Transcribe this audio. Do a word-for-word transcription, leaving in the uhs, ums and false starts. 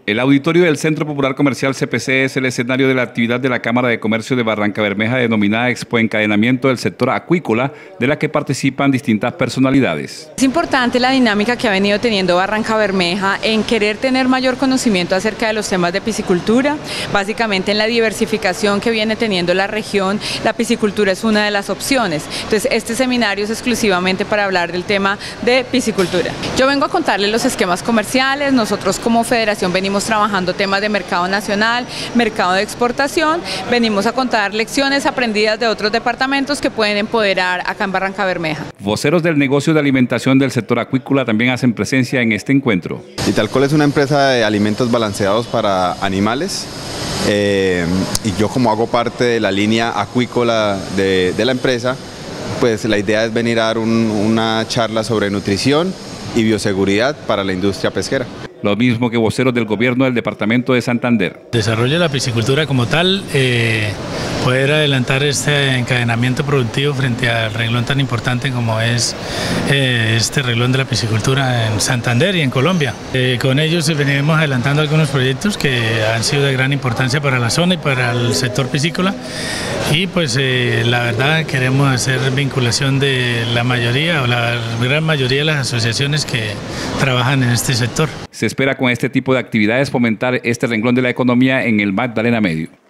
El auditorio del Centro Popular Comercial C P C es el escenario de la actividad de la Cámara de Comercio de Barrancabermeja denominada Expo Encadenamiento del Sector Acuícola, de la que participan distintas personalidades. Es importante la dinámica que ha venido teniendo Barrancabermeja en querer tener mayor conocimiento acerca de los temas de piscicultura, básicamente en la diversificación que viene teniendo la región. La piscicultura es una de las opciones, entonces este seminario es exclusivamente para hablar del tema de piscicultura. Yo vengo a contarles los esquemas comerciales. Nosotros como federación venimos trabajando temas de mercado nacional, mercado de exportación, venimos a contar lecciones aprendidas de otros departamentos que pueden empoderar acá en Barrancabermeja. Voceros del negocio de alimentación del sector acuícola también hacen presencia en este encuentro. Italcol es una empresa de alimentos balanceados para animales. Eh, y yo, como hago parte de la línea acuícola de, de la empresa, pues la idea es venir a dar un, una charla sobre nutrición y bioseguridad para la industria pesquera. Lo mismo que voceros del gobierno del departamento de Santander. Desarrollo de la piscicultura como tal, eh, poder adelantar este encadenamiento productivo frente al renglón tan importante como es eh, este renglón de la piscicultura en Santander y en Colombia. Eh, con ellos venimos adelantando algunos proyectos que han sido de gran importancia para la zona y para el sector piscícola, y pues eh, la verdad queremos hacer vinculación de la mayoría o la gran mayoría de las asociaciones que trabajan en este sector. Se espera con este tipo de actividades fomentar este renglón de la economía en el Magdalena Medio.